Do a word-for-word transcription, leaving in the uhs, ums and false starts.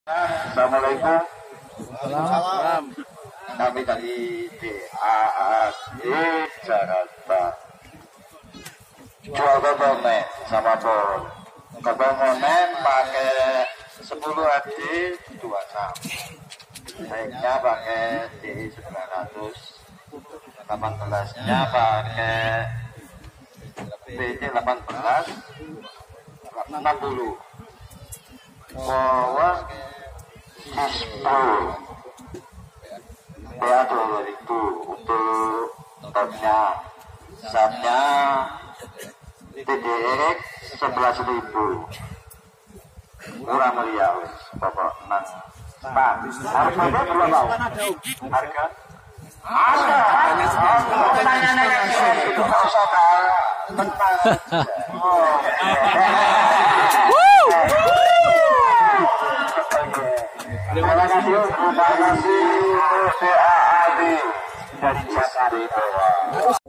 Assalamualaikum. Salam. Kami dari D A A D Jakarta. Jual komponen sama bol. Komponen pakai sepuluh A D dua puluh enam. Naiknya pakai D sembilan ratus. delapan belas-nya pakai B D delapan belas enam puluh. Power Display P A dua ribu untuk topnya, satnya T D X sebelas ribu, murah meriah wes pokok nang Pak. Harganya berapa? Harga? Ada. Terima kasih, terima kasih D A A D dari Jakarta.